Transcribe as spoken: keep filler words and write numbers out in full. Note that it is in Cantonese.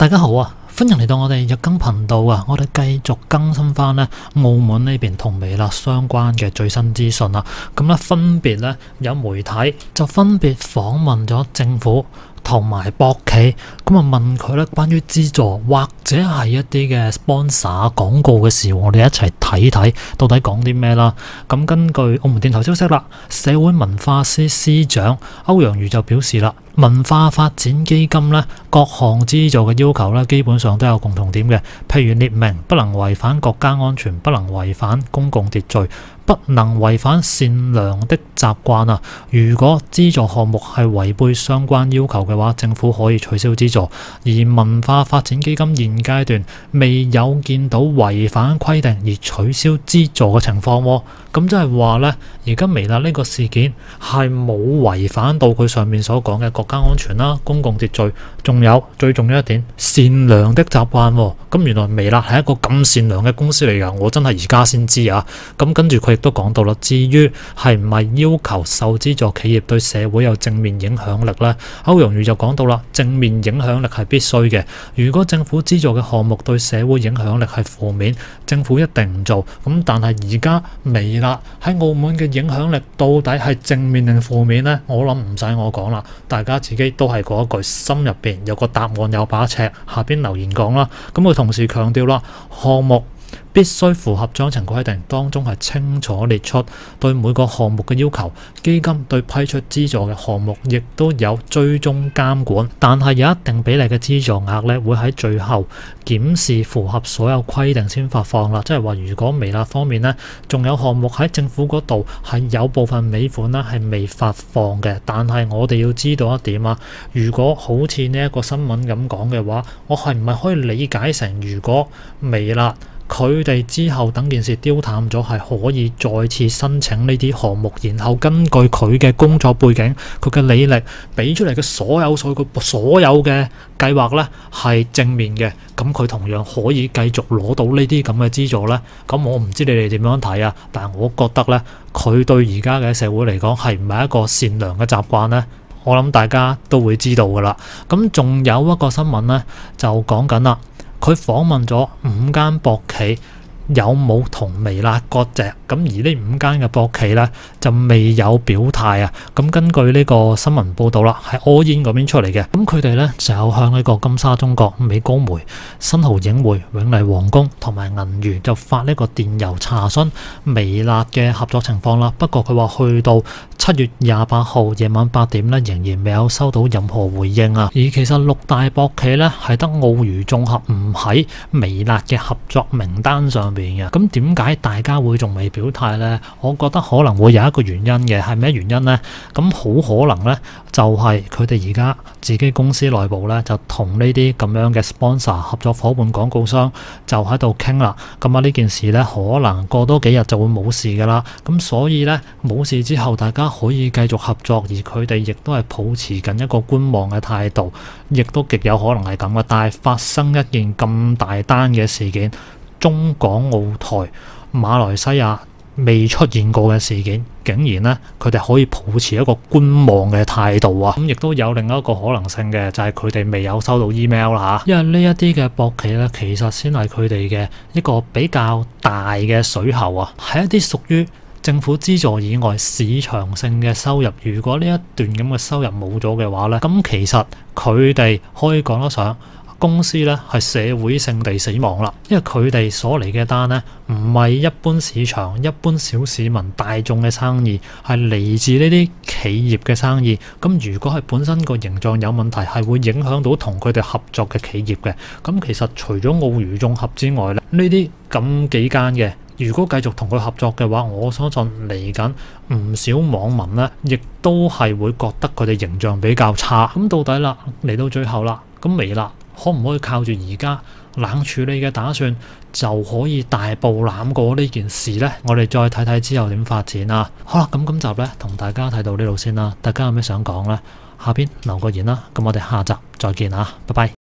大家好啊，歡迎嚟到我哋日更頻道啊！我哋繼續更新翻咧澳門呢邊同微辣相關嘅最新資訊啦。咁咧分別咧有媒體就分別訪問咗政府同埋博企，咁啊問佢咧關於資助或者係一啲嘅 sponsor 廣告嘅事，我哋一齊睇睇到底講啲咩啦。咁根據澳門電台消息啦，社會文化司司長歐陽瑜就表示啦，文化發展基金咧各項資助嘅要求咧基本上都有共同點嘅，譬如列明不能違反國家安全，不能違反公共秩序，不能違反善良的習慣啊！如果資助項目係違背相關要求嘅話，政府可以取消資助。而文化發展基金現階段未有見到違反規定而取消資助嘅情況喎。咁即係話呢，而家微辣呢個事件係冇違反到佢上面所講嘅國家安全啦、公共秩序，仲有最重要一點善良的習慣喎。咁原來微辣係一個咁善良嘅公司嚟㗎，我真係而家先知啊！咁跟住佢亦都講到啦，至於係唔係要求受資助企業對社會有正面影響力呢？歐陽瑜就講到啦，正面影響力係必須嘅。如果政府資助嘅項目對社會影響力係負面，政府一定唔做。咁但係而家微辣喺澳門嘅影響力到底係正面定負面呢？我諗唔使我講啦，大家自己都係嗰一句，心入邊有個答案，有把尺，下邊留言講啦。咁佢同時強調啦，項目必須符合章程規定，當中係清楚列出對每個項目嘅要求。基金對批出資助嘅項目亦都有追蹤監管，但係有一定比例嘅資助額咧，會喺最後檢視符合所有規定先發放啦。即係話，如果微辣方面呢，仲有項目喺政府嗰度係有部分尾款呢係未發放嘅，但係我哋要知道一點啊，如果好似呢一個新聞咁講嘅話，我係唔係可以理解成，如果微辣佢哋之後等件事丟淡咗，係可以再次申請呢啲項目，然後根據佢嘅工作背景、佢嘅履歷俾出嚟嘅所有數據、所有嘅計劃呢係正面嘅，咁佢同樣可以繼續攞到呢啲咁嘅資助呢。咁我唔知你哋點樣睇啊，但係我覺得呢，佢對而家嘅社會嚟講係唔係一個善良嘅習慣呢？我諗大家都會知道噶啦。咁仲有一個新聞呢，就講緊啦。佢訪問咗五間博企，有冇同微辣割席？咁而呢五間嘅博企呢，就未有表態啊。咁根據呢個新聞報道啦，係 All In 嗰邊出嚟嘅。咁佢哋呢，就有向呢個金沙中國、美高梅、新濠影匯、永麗皇宮同埋銀娛就發呢個電郵查詢微辣嘅合作情況啦。不過佢話去到七月廿八號夜晚八點呢，仍然未有收到任何回應啊。而其實六大博企呢，係得澳娛綜合唔喺微辣嘅合作名單上邊嘅。咁點解大家會仲未表態呢？我覺得可能會有一個原因嘅，係咩原因呢？咁好可能呢，就係佢哋而家自己公司內部呢，就同呢啲咁樣嘅 sponsor 合作夥伴廣告商就喺度傾啦。咁啊呢件事呢，可能過多幾日就會冇事噶啦。咁所以呢，冇事之後，大家可以繼續合作，而佢哋亦都係保持緊一個觀望嘅態度，亦都極有可能係咁嘅。但係發生一件咁大單嘅事件，中港澳台、馬來西亞未出現過嘅事件，竟然呢，佢哋可以保持一個觀望嘅態度啊！咁亦都有另一個可能性嘅，就係佢哋未有收到 email 啦嚇。因為呢一啲嘅博企呢，其實先係佢哋嘅一個比較大嘅水喉啊，係一啲屬於政府資助以外市場性嘅收入。如果呢一段咁嘅收入冇咗嘅話呢，咁其實佢哋可以講得上公司咧係社會性地死亡啦，因為佢哋所嚟嘅單呢，唔係一般市場、一般小市民大眾嘅生意，係嚟自呢啲企業嘅生意。咁如果係本身個形狀有問題，係會影響到同佢哋合作嘅企業嘅。咁其實除咗澳娛綜合之外咧，呢啲咁幾間嘅，如果繼續同佢合作嘅話，我相信嚟緊唔少網民呢，亦都係會覺得佢哋形象比較差。咁到底啦，嚟到最後啦，咁微辣可唔可以靠住而家冷處理嘅打算就可以大步攬過呢件事呢？我哋再睇睇之後點發展啊！好啦，咁今集呢，同大家睇到呢度先啦。大家有咩想講呢？下邊留個言啦。咁我哋下集再見啊！拜拜。